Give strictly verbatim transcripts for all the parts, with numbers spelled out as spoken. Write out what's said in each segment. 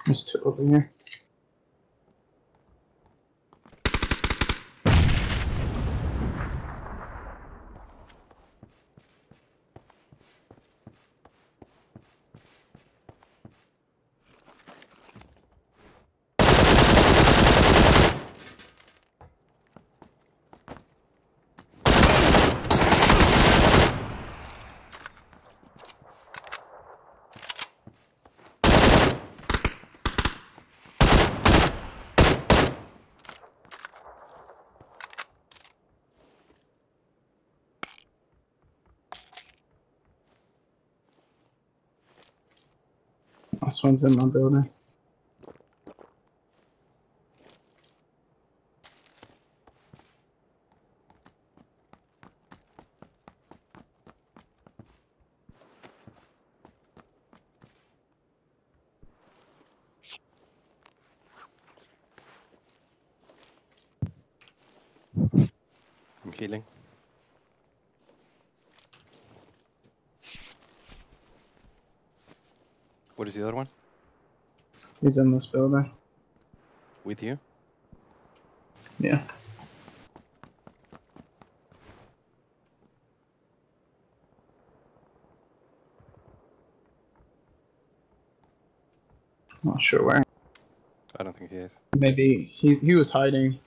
There's two over here. Last one's in my building. I'm healing. What is the other one? He's in this building. With you? Yeah. Not sure where. I don't think he is. Maybe he he was hiding.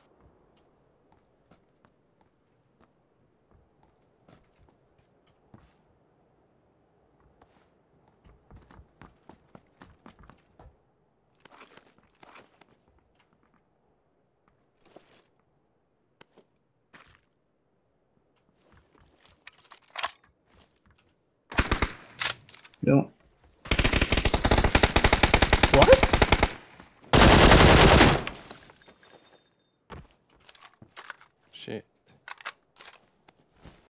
No. What? Shit.